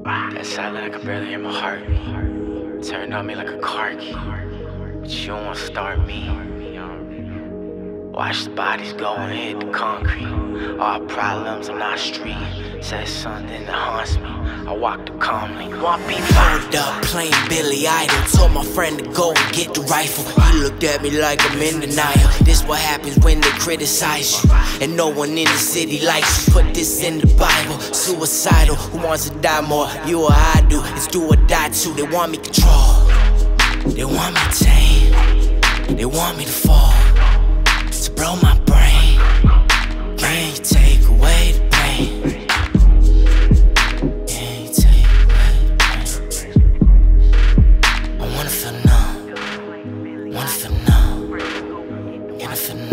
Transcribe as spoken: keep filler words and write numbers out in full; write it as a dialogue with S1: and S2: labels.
S1: That silent, I can barely hear my heartbeat. Turned on me like a car key, but you don't wanna start me. Watch the bodies go and hit the concrete. All problems, I'm not street. Said something that haunts me. I walked up calmly. Want me
S2: Hold up, playing Billy Idol. Told my friend to go and get the rifle. He looked at me like I'm in denial. This what happens when they criticize you, and no one in the city likes you. Put this in the Bible. Suicidal, who wants to die more? You or I do, it's do or die too. They want me control, they want me tame, they want me to fall, to blow my brain. Can you take away the pain? Can you take away the pain? I wanna feel numb, wanna feel numb, wanna feel numb.